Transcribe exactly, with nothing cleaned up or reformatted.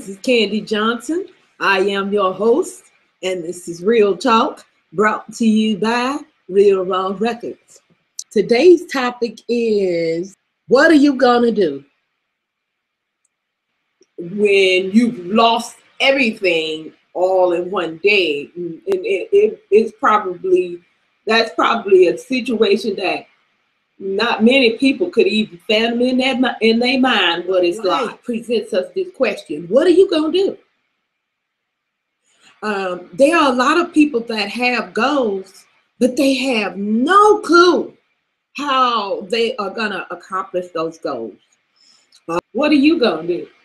This is Candy Johnson. I am your host, and this is Real Talk, brought to you by Real Raw Records. Today's topic is, what are you gonna do when you've lost everything all in one day? And it, it, it's probably, that's probably a situation that not many people could even fathom in their, in their mind what it's right. like. Presents us this question: what are you gonna do? Um, there are a lot of people that have goals, but they have no clue how they are gonna accomplish those goals. Uh, what are you gonna do?